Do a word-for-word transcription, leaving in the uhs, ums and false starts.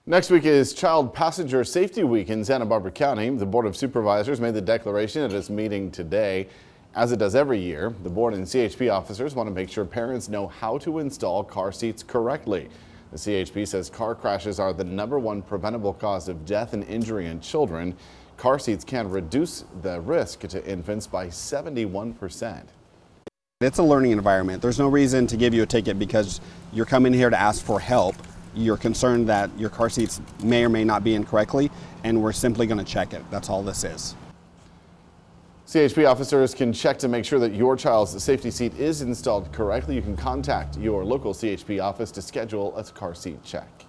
Next week is Child Passenger Safety Week in Santa Barbara County. The Board of Supervisors made the declaration at its meeting today. As it does every year, the board and C H P officers want to make sure parents know how to install car seats correctly. The C H P says car crashes are the number one preventable cause of death and injury in children. Car seats can reduce the risk to infants by seventy-one percent. It's a learning environment. There's no reason to give you a ticket because you're coming here to ask for help. You're concerned that your car seats may or may not be in correctly, and we're simply going to check it. That's all this is. C H P officers can check to make sure that your child's safety seat is installed correctly. You can contact your local C H P office to schedule a car seat check.